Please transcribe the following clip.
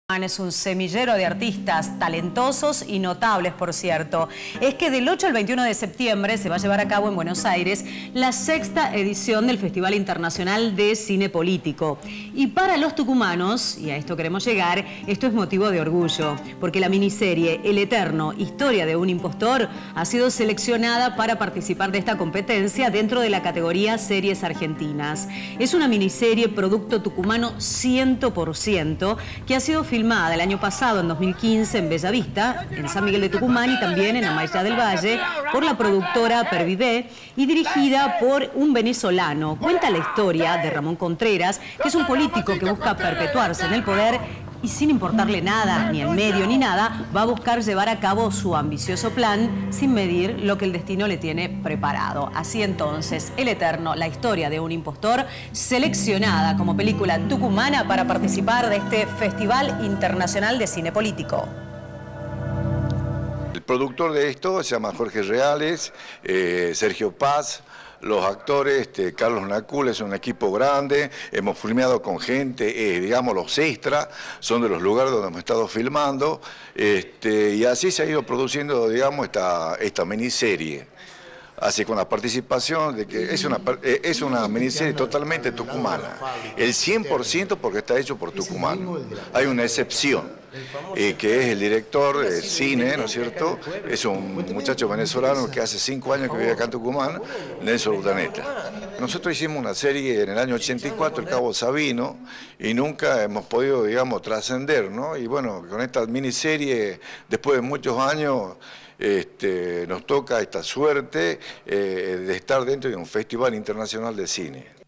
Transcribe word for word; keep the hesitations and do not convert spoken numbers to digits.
Es un semillero de artistas talentosos y notables, por cierto. Es que del ocho al veintiuno de septiembre se va a llevar a cabo en Buenos Aires la sexta edición del Festival Internacional de Cine Político. Y para los tucumanos, y a esto queremos llegar, esto es motivo de orgullo, porque la miniserie El Eterno, historia de un impostor, ha sido seleccionada para participar de esta competencia dentro de la categoría Series Argentinas. Es una miniserie producto tucumano cien por ciento que ha sido filmada filmada el año pasado, en dos mil quince, en Bellavista, en San Miguel de Tucumán y también en Amaya del Valle, por la productora Pervivé y dirigida por un venezolano. Cuenta la historia de Ramón Contreras, que es un político que busca perpetuarse en el poder y sin importarle nada, ni el medio ni nada, va a buscar llevar a cabo su ambicioso plan sin medir lo que el destino le tiene preparado. Así entonces, El Eterno, la historia de un impostor, seleccionada como película tucumana para participar de este Festival Internacional de Cine Político. El productor de esto se llama Jorge Reales, eh, Sergio Paz. Los actores, este, Carlos Nacul, es un equipo grande, hemos filmado con gente, eh, digamos los extras, son de los lugares donde hemos estado filmando, este, y así se ha ido produciendo, digamos, esta, esta miniserie. Así con la participación de que es una, es una miniserie totalmente tucumana, el cien por ciento porque está hecho por tucumanos. Hay una excepción, eh, que es el director de cine, ¿no es cierto? Es un muchacho venezolano que hace cinco años que vive acá en Tucumán, Nelson Urdaneta. Nosotros hicimos una serie en el año ochenta y cuatro, El Cabo Sabino, y nunca hemos podido, digamos, trascender, ¿no? Y bueno, con esta miniserie, después de muchos años, Este, nos toca esta suerte eh, de estar dentro de un festival internacional de cine.